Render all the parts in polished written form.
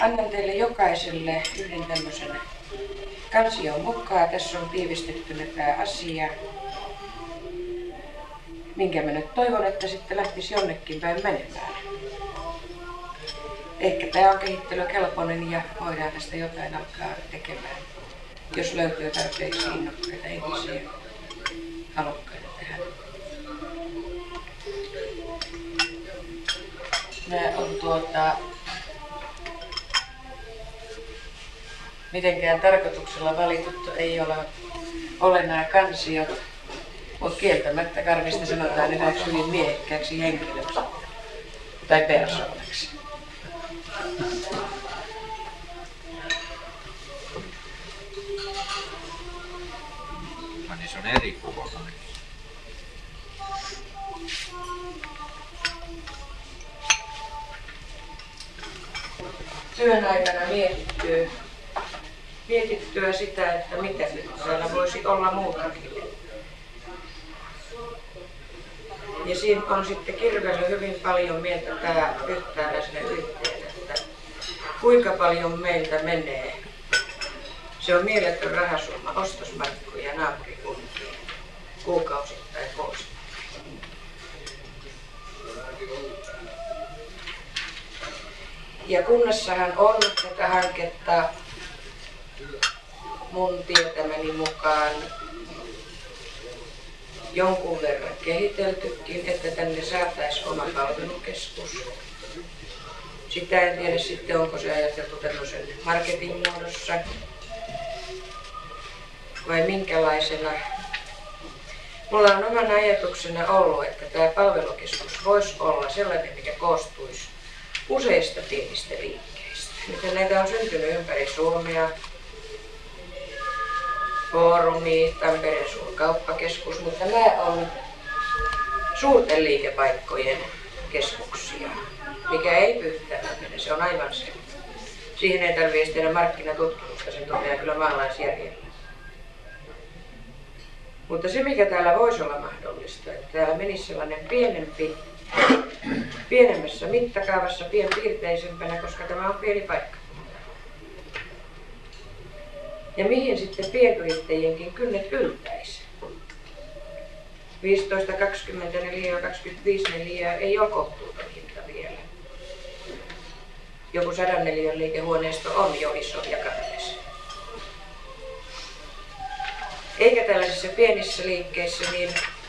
Annan teille jokaiselle yhden tämmöisen kansion mukaan. Tässä on tiivistettynä tämä asia, minkä mä nyt toivon, että sitten lähtisi jonnekin päin menemään. Ehkä tämä on kehittelykelpoinen ja voidaan tästä jotain alkaa tekemään, jos löytyy tarpeeksi innokkaita ihmisiä halukkaita tähän. Nämä on mitenkään tarkoituksella valituttu, ei ole nämä kansiot, mutta kieltämättä Karvista sanotaan yhdeksi hyvin miehekkääksi henkilöksi tai persoonaksi. Niin se on eri kuva. Työn aikana mietittyä sitä, että mitä täällä voisi olla muutakin. Ja siinä on sitten kirvellyt hyvin paljon mieltä tämä yhtäläisellä yhteen, että kuinka paljon meiltä menee. Se on mieletön rahasumma, ostosmarkkuja naapurikuntiin kuukausittain pois. Ja kunnassahan on tätä hanketta mun tietämäni mukaan jonkun verran kehiteltykin, että tänne saataisiin oma palvelukeskus. Sitä en tiedä sitten, onko se ajateltu tämmöisen marketin muodossa vai minkälaisena. Mulla on omana ajatuksena ollut, että tämä palvelukeskus voisi olla sellainen, mikä koostuisi useista pienistä liikkeistä. Nyt näitä on syntynyt ympäri Suomea. Foorumi, Tampereen suurkauppakeskus, mutta nämä on suurten liikepaikkojen keskuksia, mikä ei pyytävät mennä, se on aivan se. Siihen ei tarvitse tehdä markkinatutkimusta, sen toteaa kyllä maalaisjärjellä. Mutta se, mikä täällä voisi olla mahdollista, että täällä menisi sellainen pienemmässä mittakaavassa, pienpiirteisempänä, koska tämä on pieni paikka. Ja mihin sitten pienyrittäjienkin kynnet yltäisi. 15, 24, 25 neliöä ei ole kohtuuton hinta vielä. Joku 100 neliön liikehuoneisto on jo iso ja kallis. Eikä tällaisissa pienissä liikkeissä, niin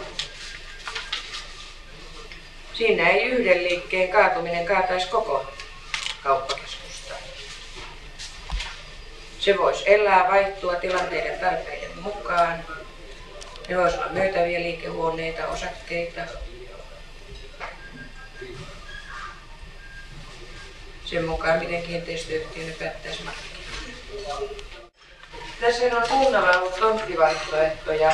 siinä ei yhden liikkeen kaatuminen kaataisi koko kauppakeskusta. Se voisi elää, vaihtua tilanteiden tarpeiden mukaan. Ne voisi olla myytäviä liikehuoneita, osakkeita. Sen mukaan, miten kiinteistöyhtiö ne päättäisi markkinoida. Tässä on kunnalla ollut tonttivaihtoehtoja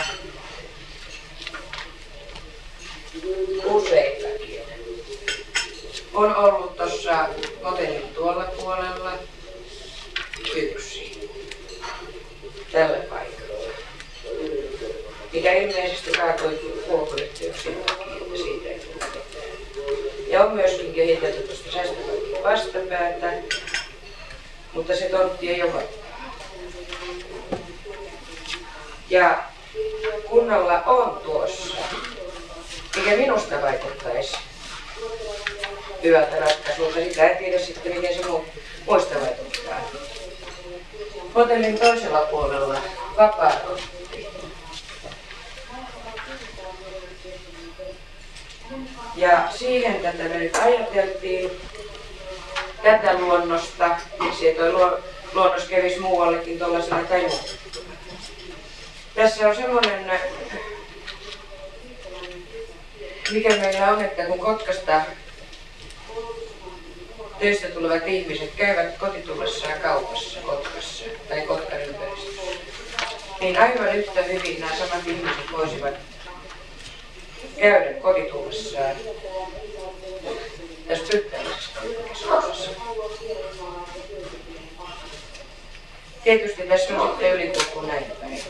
useitakin. On ollut tuossa hotellin tuolla puolella yksi tällä paikalla, mikä ilmeisesti kaatui ulkoyhteyksien takia, että siitä ei tule mitään. Ja on myöskin kehitelty tuosta säästöpankin vastapäätä, mutta se tontti ei ole. Ja kunnalla on tuossa, mikä minusta vaikuttaisi hyvältä ratkaisulta. Sitä en tiedä sitten, miten se muista vaikuttaa. Hotellin toisella puolella vapaa tontti. Ja siihen tätä me nyt ajateltiin, tätä luonnosta, miksi tuo luonnos kävisi muuallekin tuollaisena tajuutettuna. Tässä on semmoinen, mikä meillä on, että kun Kotkasta töistä tulevat ihmiset käyvät kotitullessaan kaupassa Kotkassa tai Kotkan ympäristössä, niin aivan yhtä hyvin nämä samat ihmiset voisivat käydä kotitullessaan tässä Pyttäläisessä kauppakeskuksessa. Tietysti tässä on sitten ylikulku näin päin.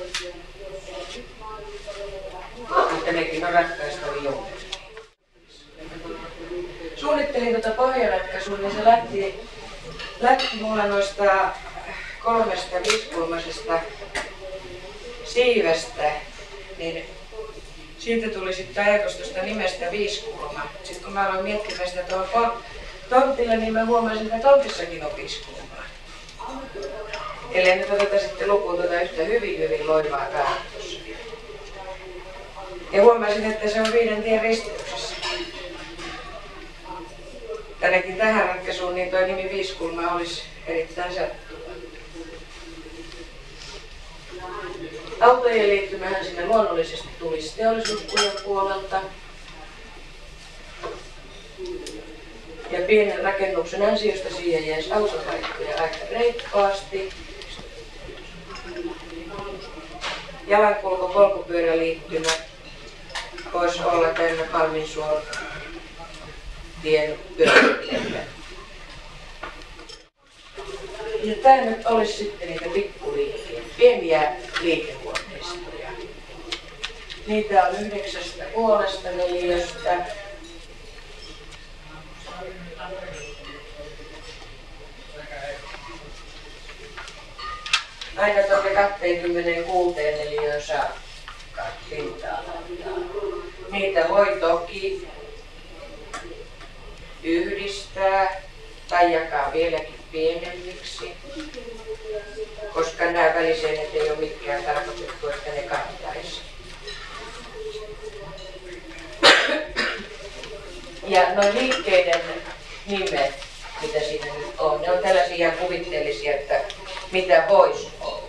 Mutta nekin on ratkaistavia jonkun. Suunnittelin tuota pohjaratkaisua, niin se lähti lähti mulla noista 3 viisikulmaisesta siivestä, niin siitä tuli sitten ajatus tuosta nimestä viisikulma. Sitten kun mä aloin miettimään sitä tuohon tontilla, niin mä huomasin, että tontissakin on 5 kulmaa. Eli nyt otetaan sitten lukuun tuota yhtä hyvin loivaa kaartossa. Ja huomasin, että se on 5 tien risteyksessä. Tännekin tähän ratkaisuun niin tuo nimi viisikulma olisi erittäin sattuva. Autojen liittymähän sinne luonnollisesti tulisi teollisuuskujan puolelta. Ja pienen rakennuksen ansiosta siihen jäisi autopaikkoja aika reippaasti. Jalankulku polkupyöräliittymä voisi olla tänne Palminsuon tien pyöräliikkeelle. Ja tää nyt olisi sitten niitä pikkuliikkeitä, pieniä liikehuoneistoja. Niitä on 9,5 neliöstä. Aina tuonne 26 neliöön saakka pintaa. Niitä voi toki yhdistää tai jakaa vieläkin pienemmiksi, koska nämä väliseinät ei ole mitkään tarkoitettu, että ne kantaisi. Ja noin liikkeiden nimet, mitä siinä nyt on, ne on tällaisia kuvitteellisia, että mitä voisi olla.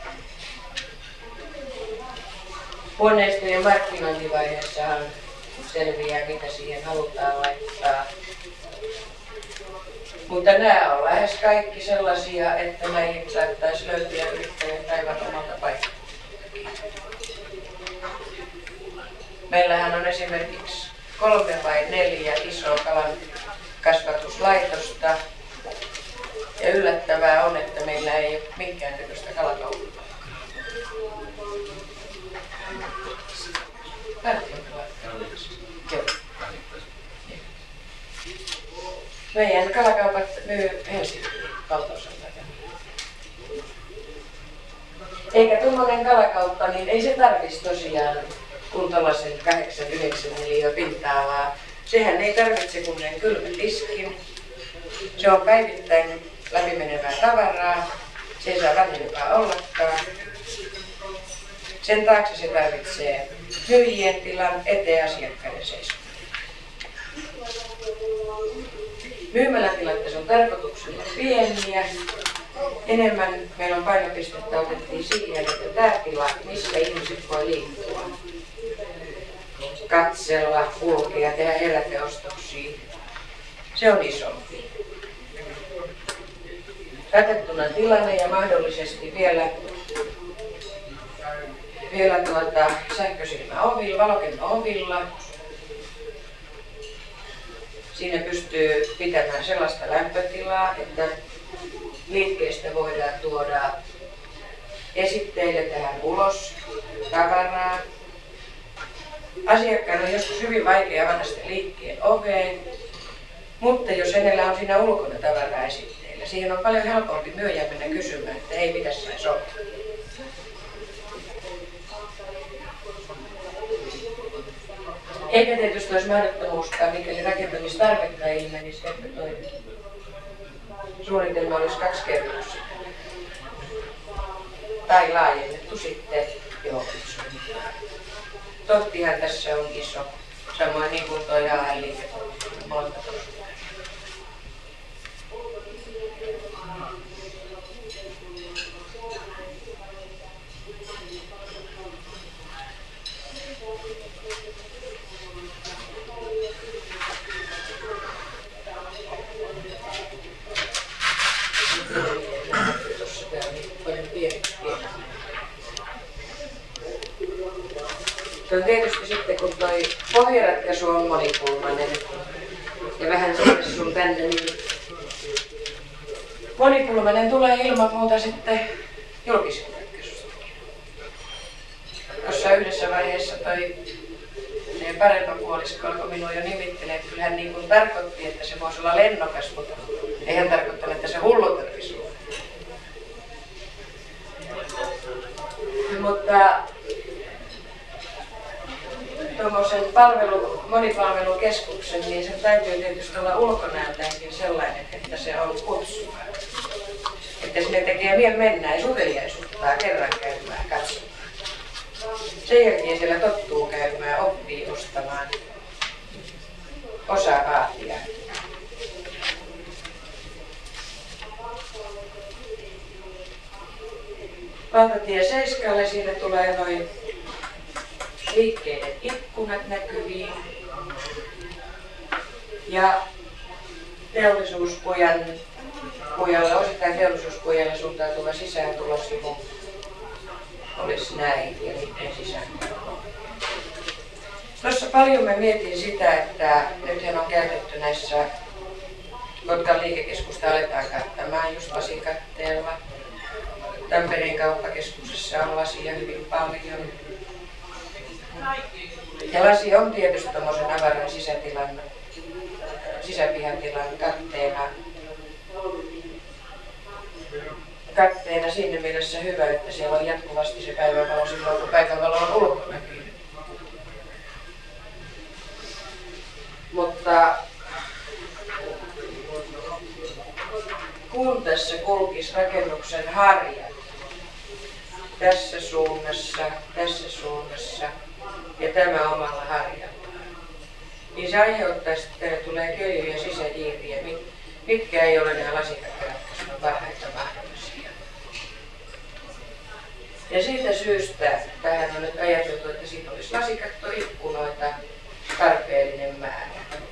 Huoneistojen markkinointivaiheessahan selviää, mitä siihen halutaan laittaa. Mutta nämä on lähes kaikki sellaisia, että näihin saattaisi löytyä yrittäjät aivan omalta paikkaa. Meillähän on esimerkiksi 3 vai 4 isoa kalan kasvatuslaitosta. Ja yllättävää on, että meillä ei ole minkäännäköistä kalakauppaa. Meidän kalakaupat myy Helsingin valtaosalla. Eikä tuommoinen kalakauppa, niin ei se tarvitsisi tosiaan kuntalaisen 8-9 neliötä pinta-alaa. Sehän ei tarvitse kuin sen kylmän tiskin. Se on päivittäin läpimenevää tavaraa. Se ei saa vanhempaa ollakaan. Sen taakse se tarvitsee myyjien tilan, eteen asiakkaiden seisominen. Myymälätilat on tarkoituksella pieniä. Enemmän meillä on painopistettä otettiin siihen, että tämä tila, missä ihmiset voi liikkua, katsella, kulkea, tehdä eläkeostoksia, se on isompi. Katettuna tilanne ja mahdollisesti vielä sähköisillä ovilla, valokenno-ovilla. Siinä pystyy pitämään sellaista lämpötilaa, että liikkeestä voidaan tuoda esitteille tähän ulos tavaraa. Asiakkaan on joskus hyvin vaikea avata sitä liikkeen oveen, mutta jos hänellä on siinä ulkona tavaraa esitteillä, siihen on paljon helpompi myyjä mennä kysymään, että ei mitä saisi olla. Eikä tietysti olisi mahdottomuuskaan, mikäli rakentamistarvetta ilmenisi, että toi suunnitelma olisi 2 kerroksia. Tai laajennettu sitten johonkin suunnitelmaan. Tonttihan tässä on iso, samoin niin kuin tuo AL-liike monta tosiaan. Se on tietysti sitten, kun toi pohjaratkaisu on monikulmainen ja vähän sinne sun tänne, niin monikulmainen tulee ilman muuta sitten julkisen ratkaisusta. Tuossa yhdessä vaiheessa toi paremman puolisko alkoi minua jo nimittämään, että kyllä hän niin kuin tarkoitti, että se voisi olla lennokas, mutta ei hän tarkoittanut, että se hullutarvi suuri. Mutta tuommoisen monipalvelukeskuksen, niin sen täytyy tietysti olla ulkonäöltäänkin sellainen, että se on kutsuva. Että sinne tekee mieli mennä ja suteliaisuuttaa kerran käymään katsomaan. Sen jälkeen siellä tottuu käymään, oppii ostamaan, osaa vaatia. Valtatie 7, siinä tulee noin liikkeiden ikkunat näkyviin. Ja osittain teollisuuspojalle suuntautuva sisääntulosivu olisi näin ja niiden sisään. Tuossa paljon mä mietin sitä, että nythän on käytetty näissä Kotkan liikekeskusta aletaan kattamaan just lasikatteella. Tampereen kauppakeskuksessa on lasia hyvin paljon. Ja lasi on tietysti tommosen avaran sisäpihatilan katteena siinä mielessä hyvä, että siellä on jatkuvasti se päivänvalo silloin, kun päivänvalo on ulkonäkyy. Mutta kun tässä kulkisi rakennuksen harjat tässä suunnassa ja tämä omalla harjalla, niin se aiheuttaa, että tulee köljyjä ja sisäjiiriä, mitkä ei ole nämä lasikattoratkaisujen parhaita mahdollisia. Ja siitä syystä tähän on nyt ajateltu, että siitä olisi lasikattoikkunoita tarpeellinen määrä.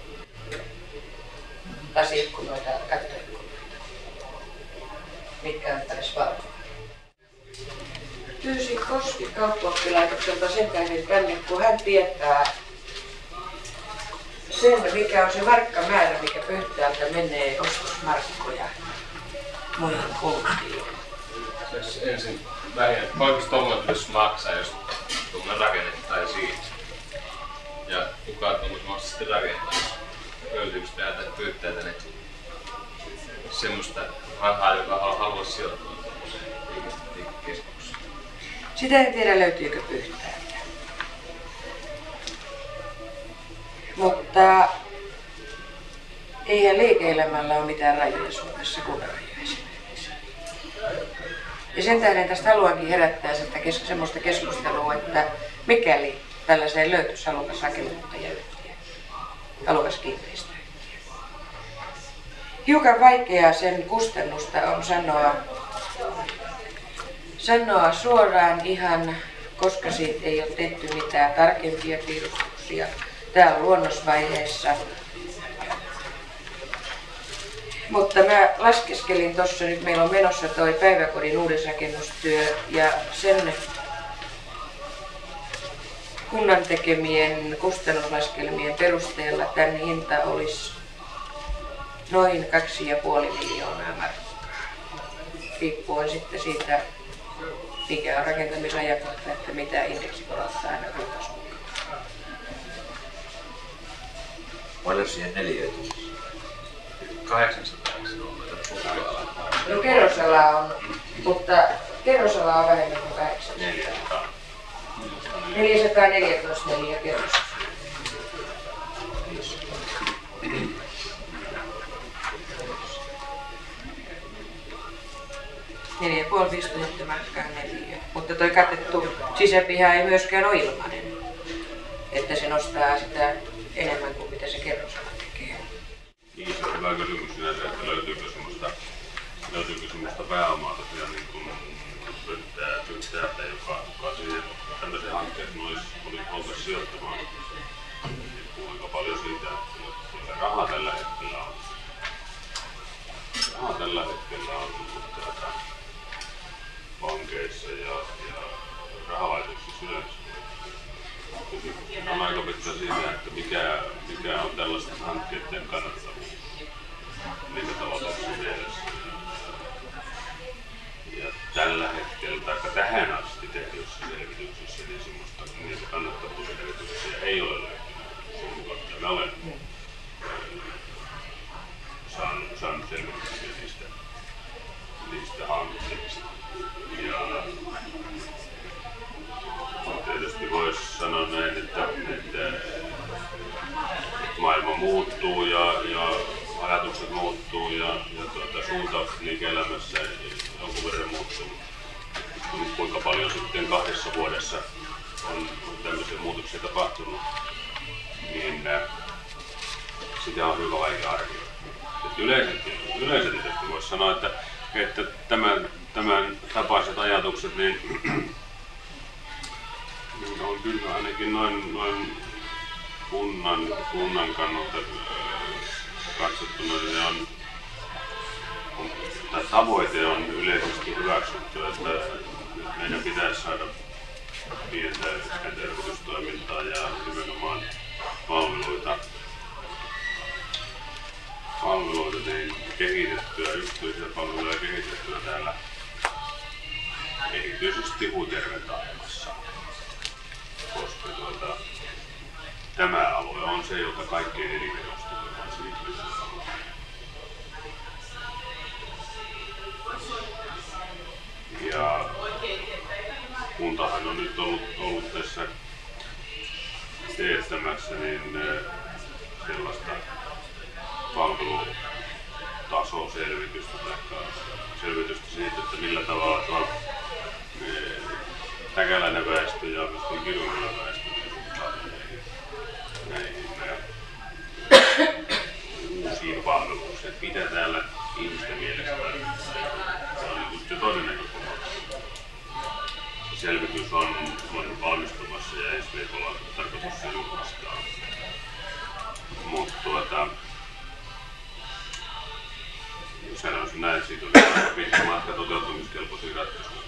Lasi-ikkunoita, kattoikkunoita, mitkä antaisi valoa. Pyysin Koski kauppaoppilaitokselta sen tähden tänne, kun hän tietää sen, mikä on se markkamäärä, mikä Pyhtäältä menee ostosmarkkoja muihin kuntiin. Ensin vähän, paljonko tuommoinen pitäisi maksaa, jos tuommoinen rakennettaisiin? Ja kuka tuommoisen maassa sitten rakentaisi? Löytyykö täältä Pyhtäältä ne semmoista rahaa, joka haluaisi sijoittua tuommoiseen liikekeskukseen? Sitä en tiedä, löytyykö Pyhtäältä. Mutta eihän liike-elämällä ole mitään rajoja Suomessa, kuntarajoja esimerkiksi. Ja sen tähden tästä haluankin herättää semmoista keskustelua, että mikäli tällaiseen löytyisi halukas rakennuttajayhtiö, halukas kiinteistöyhtiö. Hiukan vaikeaa sen kustannusta on sanoa suoraan ihan, koska siitä ei ole tehty mitään tarkempia piirustuksia. Tämä on luonnosvaiheessa. Mutta mä laskeskelin tuossa, nyt meillä on menossa toi päiväkodin uudisrakennustyö ja sen kunnan tekemien kustannuslaskelmien perusteella tämän hinta olisi noin 2,5 miljoonaa markkaa. Riippuen sitten siitä, mikä on rakentamisajankohta, että mitä indeksi korottaa aina kuntasuuntaan. Paljon siihen neliöitä? 800 on. No kerrosala on, mutta kerrosala on vähemmän kuin 800. 414 neliö kerrosala. 4,5 tuhatta markkaa neliö. Mutta toi katettu sisäpiha ei myöskään ole ilmainen. Että se nostaa sitä enemmän kuin mitä se kerrosala tekee. Niin, se on hyvä kysymys sinänsä, että löytyykö semmoista pääomaa tosiaan niin kuin Pyhtäältä, joka siihen tämmöiseen hankkeeseen oltaisiin sijoittamaan. Kuinka paljon siitä, että rahaa tällä hetkellä on. Pankeissa ja rahalaitoksissa yleensä. On aika pitkä siitä, että mikä on tällaisten hankkeiden kannattavuus liiketaloudellisessa mielessä. Ja tällä hetkellä, tai tähän asti tehdyissä selvityksissä, niin semmoista niitä kannattavuusselvityksiä ei ole löytynyt. kuinka paljon sitten 2 vuodessa on tämmöisiä muutoksia tapahtunut, niin sitä on hyvin vaikea arvioida. Yleisesti voisi sanoa, että tämän tapaiset ajatukset niin on kyllä ainakin noin kunnan kannalta katsottuna, niin tavoite on yleisesti hyväksytty, että meidän pitäisi saada pientä yritystoimintaa ja nimenomaan palveluita niin kehitettyä, yksityisiä palveluja kehitettyä täällä erityisesti Huuterven taajamassa, koska tämä alue on se, jota kaikkein eniten ostetaan siitä. Ja kuntahan on nyt ollut tässä teettämässä niin sellaista palvelutasoselvitystä tai selvitystä siitä, että millä tavalla täkäläinen väestö ja myöskin Kirunkyläinen väestö suhtautuu näihin uusiin palveluihin. Mitä täällä ihmisten mielestä on jo toinen näkökulma. Selvitys on valmistumassa ja ensi viikolla on tarkoitus se julkaistaan. Mutta sanoisin näin, että siitä on aika pitkä matka toteutumiskelpoisia ratkaisuja.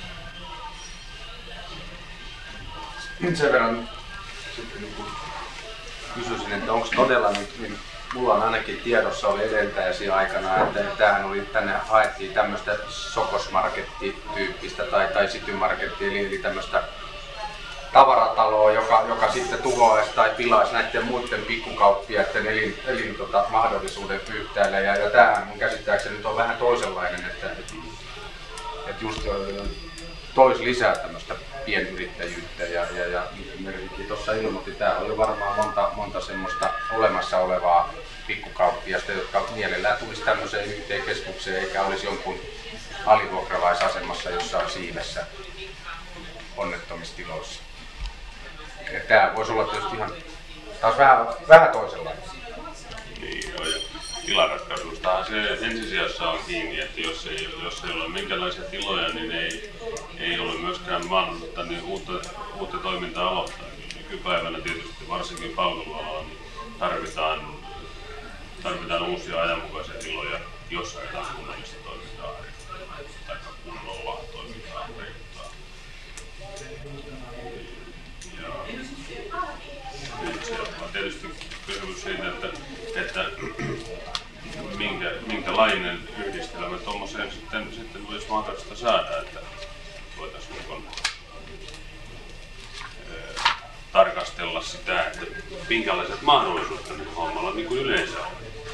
Nyt sen verran sitten kysyisin, että onko todella nyt, mulla on ainakin tiedossa oli edeltäjäsi aikana, että tämähän oli, tänne haettiin tämmöistä sokosmarketti-tyyppistä tai citymarketti, eli tämmöistä tavarataloa, joka sitten tuhoaisi tai pilaisi näiden muiden pikkukauppiaiden mahdollisuuden Pyhtäällä. Ja tämähän mun käsittääkseni nyt on vähän toisenlainen, että just toisi lisää tämmöistä pienyrittäjyyttä ja Mervikin tuossa ilmoitti, täällä on jo varmaan monta semmoista olemassa olevaa pikkukauppiasta, jotka mielellään tulisi tämmöiseen yhteen keskukseen eikä olisi jonkun alivuokravaisasemassa jossain siivessä onnettomistiloissa. Tämä voisi olla tietysti ihan taas vähän toisenlainen. Niin, joo, ja tilaratkaisustahan se ensisijassa on kiinni, että jos ei ole minkälaisia tiloja, niin ei ole myöskään mahdollisuutta niin uutta toimintaa aloittaa. Nykypäivänä tietysti varsinkin palvelualalla niin tarvitaan uusia ajanmukaisia tiloja, jos saadaan kunnallista toimintaa harjoittaa tai kunnolla toimintaa harjoittaa. Se on tietysti kysymys siitä, että minkälainen yhdistelmä tuommoiseen sitten olisi mahdollista saada, että voitaisiin tarkastella sitä, että minkälaiset mahdollisuudet tämmöinen hommalla niin kuin yleensä on.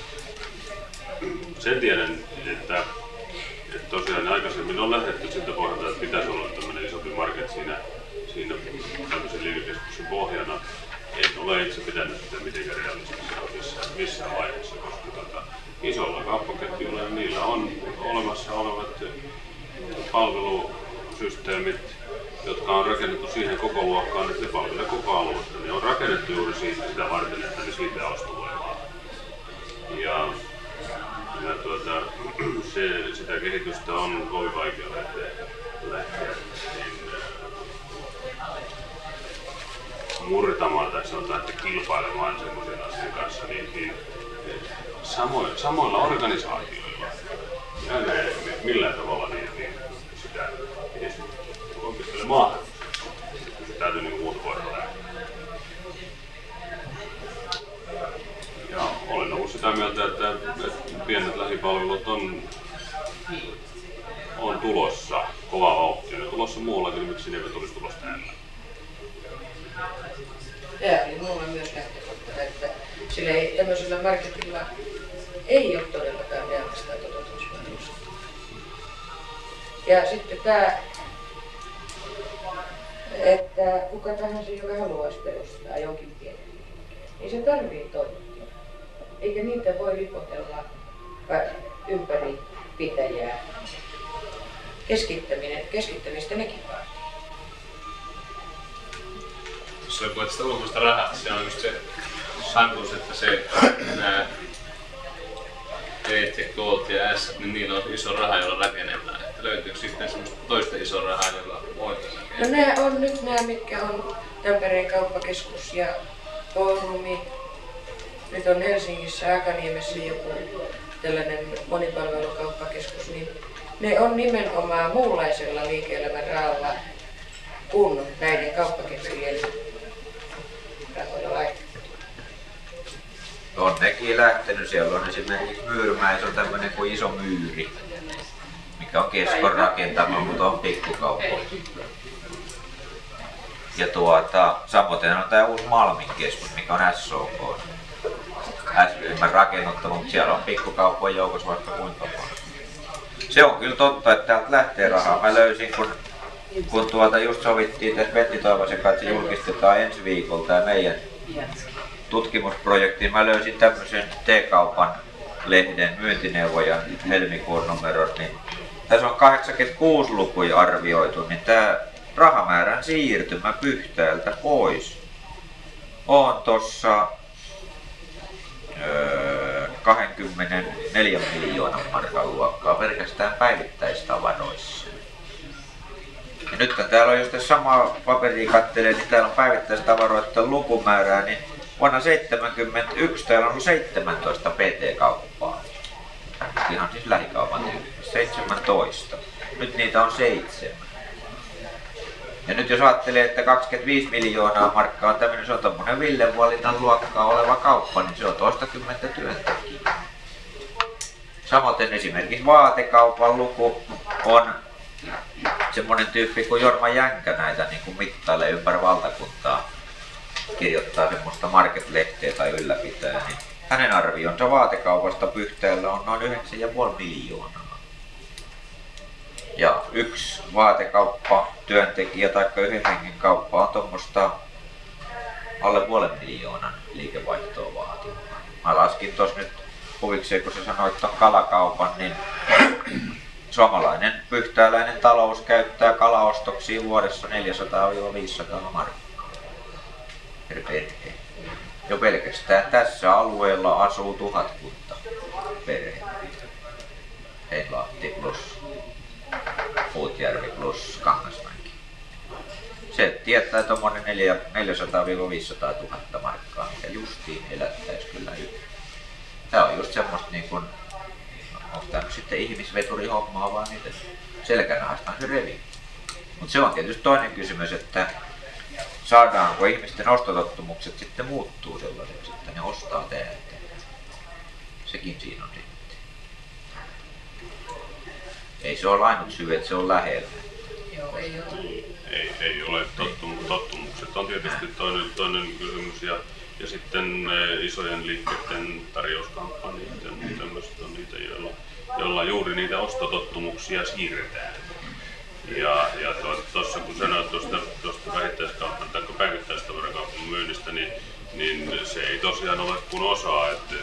Sen tiedän, että tosiaan aikaisemmin on lähdetty siltä pohjalta, että pitäisi olla tämmöinen isompi market siinä tämmöisen liikekeskuksen pohjana. En ole itse pitänyt sitä mitenkään realistisena missään vaiheessa, koska isolla kauppaketjuilla niillä on olemassa olevat palvelusysteemit, jotka on rakennettu siihen koko luokkaan, että ne palvelee koko aluetta. Ne on rakennettu juuri sitä varten, että ne siitä ostovoimaa. Ja sitä kehitystä on kovin vaikea lähteä murtamaan tai sanotaan, että kilpailemaan semmoisen asian kanssa niin samoilla organisaatioilla. Ja millään tavalla niin sitä edes oikeastaan mahdollisuus. Se täytyy niin muuta voida lähteä. Ja olen ollut sitä mieltä, että pienet lähipalvelut on tulossa kovaa vauhtia. Ne tulossa muuallakin, niin miksi ne eivät olisi tulossa täällä? Eli minulla on myös lähtökohta, että sillä tämmöisellä marketilla ei ole todellakaan realista toteutumismahdollisuutta. Ja sitten tämä, että kuka tahansa, joka haluaisi perustaa jonkin pienen, niin se tarvitsee toimia. Eikä niitä voi ripotella ympäri pitäjää keskittämistä nekin vaatii. Jos on puhuttu ulkoista rahasta, se on just se hankuus, että se nämä Eet ja Gold ja S, niin niillä on iso raha, jolla rakennetaan. Että löytyykö sitten semmoista toista isoa rahaa, jolla voitaisiin rakentaa? No nämä on nyt nämä, mitkä on Tampereen kauppakeskus ja Forumi. Nyt on Helsingissä Hakaniemessä joku tällainen monipalvelukauppakeskus, niin ne on nimenomaan muunlaisella liike-elämän rahalla kuin näiden kauppaketjujen rahoilla laitettu. On nekin lähtenyt. Siellä on esimerkiksi Myyrmäessä on tämmöinen kuin Iso Myyri, mikä on Keskon rakentama, mutta on pikkukauppoja. Ja samoin on tämä uusi Malmin keskus, mikä on SOK. S-ryhmän rakennuttama, mutta siellä on pikkukauppojen joukossa vaikka kuinka paljon. Se on kyllä totta, että täältä lähtee rahaa. Mä löysin, kun just sovittiin tässä Pentti Toivosen kanssa, julkistetaan ensi viikolla tämä meidän tutkimusprojekti. Mä löysin tämmöisen T-kaupan lehden myyntineuvojan helmikuun numeron, niin tässä on 86 lukuja arvioitu, niin tämä rahamäärän siirtymä Pyhtäältä pois on tossa 24 miljoonan markan luokkaa pelkästään päivittäistavaroissa. Ja nyt kun täällä on just samaa paperia kattelee, niin täällä on päivittäistavaroiden lukumäärää, niin vuonna 1971 täällä on 17 PT-kauppaa. Ihan siis lähikaupan tyyppi. 17. Nyt niitä on 7. Ja nyt jos ajattelee, että 25 miljoonaa markkaa on tämmöinen, se on tommonen Ville Vuolinan luokkaa oleva kauppa, niin se on toistakymmentä työntekijää. Samoin esimerkiksi vaatekaupan luku on semmonen tyyppi kuin Jorma Jänkä näitä niin kuin mittailee ympäri valtakuntaa, kirjoittaa semmoista Market-lehteä tai ylläpitää, niin hänen arvionsa vaatekaupasta Pyhtäällä on noin 9,5 miljoonaa. Ja yksi vaatekauppa, työntekijä tai yhden hengen kauppa on tuommoista alle 500 miljoonan liikevaihtoa vaatii. Mä laskin tuossa nyt huvikseen, kun sä sanoit ton kalakaupan, niin suomalainen pyhtääläinen talous käyttää kalaostoksiin vuodessa 400-500 markkaa per perhe. Jo pelkästään tässä alueella asuu 1000 perhettä. Heinlahti plus Puutjärvi plus Kangasmäki. Se tietää tuommoinen 400-500 000 markkaa, mikä justiin elättäisi kyllä yhtä. Tää on just semmoista niin kuin, onko tää nyt sitten ihmisveturihommaa vaan niitä selkänahastaan se revi. Mut se on tietysti toinen kysymys, että saadaanko ihmisten ostotottumukset sitten muuttuu sellaiseksi, että ne ostaa täältä. Sekin siinä on sitten. Ei se ole ainut syy, että se on lähellä. Joo, ei ole. Ei ole. Tottumukset on tietysti toinen kysymys ja sitten isojen liikkeiden tarjouskampanjat ja tämmöiset on niitä, joilla juuri niitä ostotottumuksia siirretään. Ja tuossa kun sanoit tuosta vähittäiskaupan tai päivittäistavarakaupan myynnistä, niin se ei tosiaan ole kuin osa, että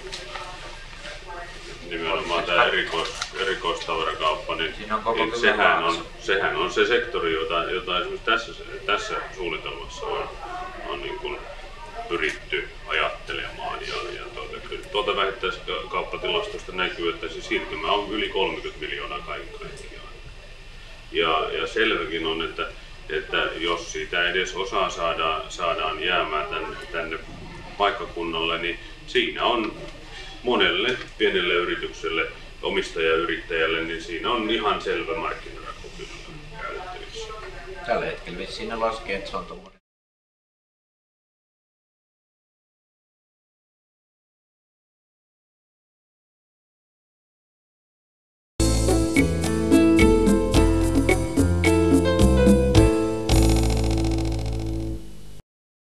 nimenomaan tämä erikoistavarakauppa, niin sehän on se sektori, jota esimerkiksi tässä suunnitelmassa on niin kuin pyritty ajattelemaan. Tuolta vähittäiskauppatilastosta näkyy, että se siirtymä on yli 30 miljoonaa kaiken kaikkiaan. Ja selväkin on, että jos siitä edes osa saadaan jäämään tänne paikkakunnalle, niin siinä on monelle pienelle yritykselle, omistajayrittäjälle, niin siinä on ihan selvä markkinarako kyllä käytettävissä. Tällä hetkellä vissiin ne laskee, että se on